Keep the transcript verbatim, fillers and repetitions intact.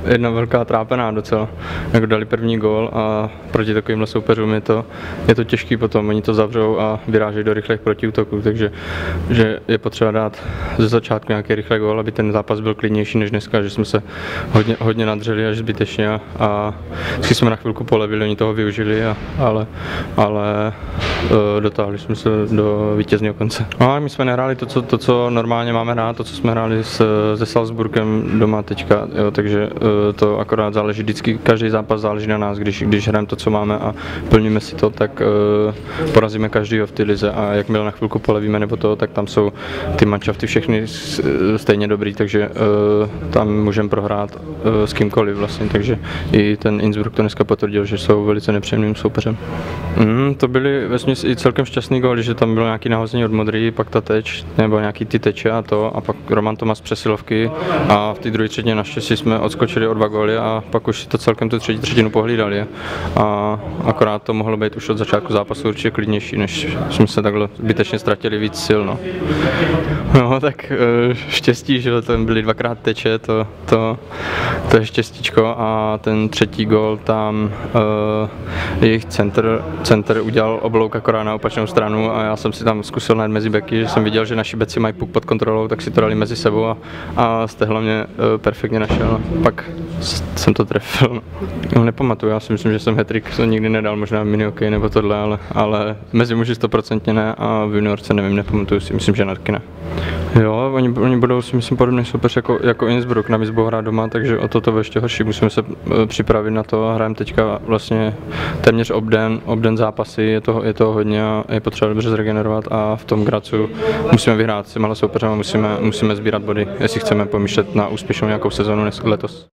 jedna velká trápená docela. Jako dali první gól a proti takovýmhle soupeřům je to, je to těžký potom. Oni to zavřou a vyrážejí do rychlých protiútoků, takže že je potřeba dát ze začátku nějaký rychlý gól, aby ten zápas byl klidnější než dneska, že jsme se hodně, hodně nadřeli až zbytečně a, a vždycky jsme na chvilku polevili, oni toho využili, a, ale, ale uh, dotáhli jsme se do vítězného konce. No a my jsme nehráli to, co, to, co normálně máme hrát, to, co jsme hráli s, se Salzburgem doma teďka, jo, takže uh, to akorát záleží, vždycky každý zápas záleží na nás, když, když hrajeme to, co máme a plníme si to, tak uh, porazíme každýho v té lize a jakmile na chvilku polevíme nebo to, tak tam jsou ty manšafty všechny stejně dobrý, takže uh, tam můžeme prohrát uh, s kýmkoliv vlastně, takže i ten Innsbruck to dneska potvrdil, že jsou velice nepříjemným soupeřem. Mm, to byly vesměs i celkem šťastný góly, že tam bylo nějaký nahození od Modry, pak ta teč, nebo nějaký ty teče a to, a pak Roman Tomas přesilovky a v té druhé třetině naštěstí jsme odskočili o dva góly a pak už si to celkem tu třetí třetinu pohlídali a akorát to mohlo být už od začátku zápasu určitě klidnější, než jsme se takhle zbytečně ztratili víc sil. No, no tak štěstí, že tam byly dvakrát teče, to, to, to je štěstíčko a ten třetí gól tam uh, jejich center, center udělal oblouk akorát na opačnou stranu a já jsem si tam zkusil najít mezi beky, že jsem viděl, že naši beci mají puk pod kontrolou, tak si to dali mezi sebou a, a z téhle mě uh, perfektně našel. Pak jsem to trefil. No, nepamatuju, já si myslím, že jsem hat-trick to nikdy nedal, možná mini hokej nebo tohle, ale, ale mezi muži stoprocentně ne a v juniorce nevím, nepamatuju si, myslím, že taky ne. Jo, oni, oni budou si myslím podobný soupeř jako, jako Innsbruck, navíc budou hrát doma, takže o to to ještě horší, musíme se připravit na to, hrajeme teďka vlastně téměř obden, obden zápasy, je toho, je toho hodně a je potřeba dobře zregenerovat a v tom Gracu musíme vyhrát s těmihle soupeřem a musíme, musíme sbírat body, jestli chceme pomýšlet na úspěšnou nějakou sezonu letos.